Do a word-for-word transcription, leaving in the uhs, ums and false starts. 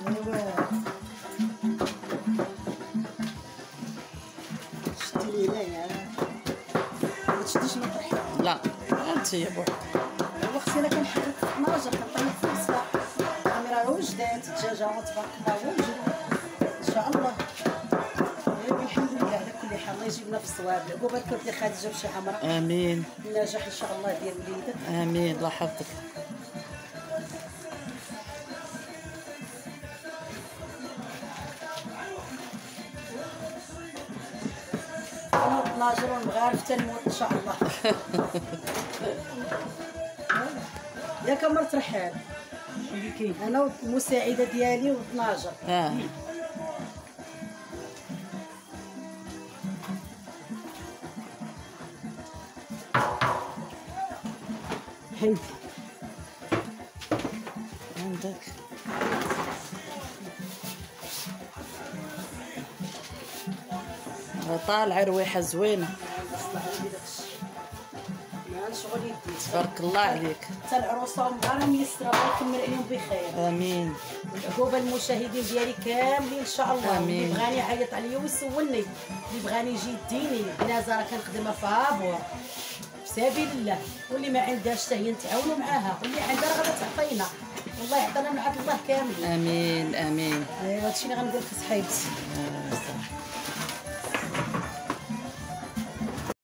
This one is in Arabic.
ايوا شتي لي هنايا ما تشديش مطرح. لا انت يا بوحدك. اختي انا كنحرك في الطناجر كنطيب في البصله الكاميرا وجدات الدجاجه تبارك الله وجدوا ان شاء الله. ايوا الحمد لله على كل حال الله يجيبنا في الصواب. عقوبه كرتي خديجه بشي عمره. امين. النجاح ان شاء الله ديال وليدك. امين الله يحفظك. ناجر ونغارف تنموت ان شاء الله. ياك مرت رحال اللي كاين انا والمساعده ديالي وطناجر. اه هيدي عندك طالعه رويحه زوينه شغل يدي تبارك الله عليك. حتى العروسه ومغاره ميسره الله يكمل عليهم بخير. امين. العقوبه المشاهدين ديالي كاملين ان شاء الله. امين. اللي بغاني يعيط عليا ويسولني، اللي بغاني يجي يديني بنازه راه كنخدمها فابور في سبيل الله، واللي ما عندهاش حتى هي نتعاونوا معاها، واللي عندها راه غادا تعطينا. والله يعطينا من عند الله كاملين. امين امين. ايوا هادشي اللي غنقول لك صحيبتي. آه صح.